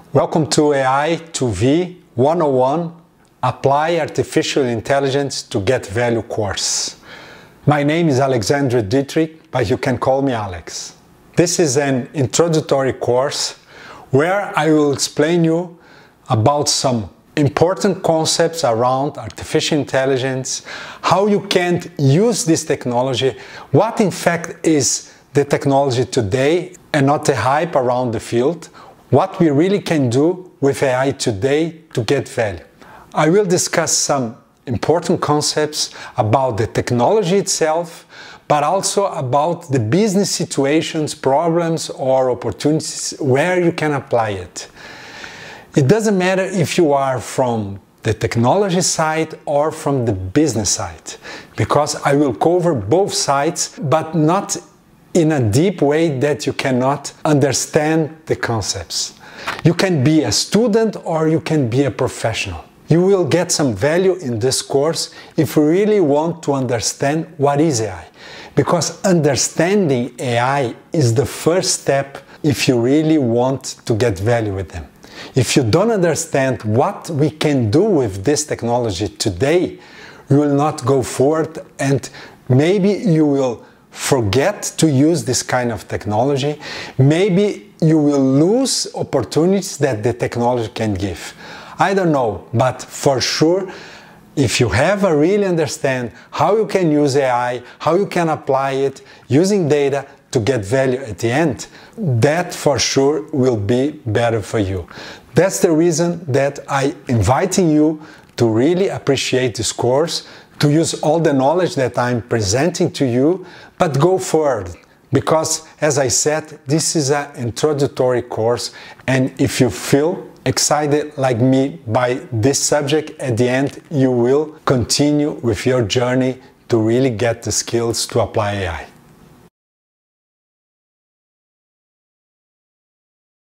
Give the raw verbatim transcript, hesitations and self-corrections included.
Welcome to A I to V one oh one, Apply Artificial Intelligence to Get Value course. My name is Alexandre Dietrich, but you can call me Alex. This is an introductory course where I will explain you about some important concepts around artificial intelligence, how you can use this technology, what in fact is the technology today and not the hype around the field, what we really can do with A I today to get value. I will discuss some important concepts about the technology itself, but also about the business situations, problems or opportunities where you can apply it. It doesn't matter if you are from the technology side or from the business side, because I will cover both sides, but not in a deep way that you cannot understand the concepts. You can be a student or you can be a professional. You will get some value in this course if you really want to understand what is A I. Because understanding A I is the first step if you really want to get value with them. If you don't understand what we can do with this technology today, you will not go forward, and maybe you will forget to use this kind of technology. Maybe you will lose opportunities that the technology can give. I don't know, but for sure, if you have a really understand how you can use A I, how you can apply it using data to get value at the end, that for sure will be better for you. That's the reason that I inviting you to really appreciate this course, to use all the knowledge that I'm presenting to you, but go forward. Because, as I said, this is an introductory course, and if you feel excited like me by this subject, at the end you will continue with your journey to really get the skills to apply A I.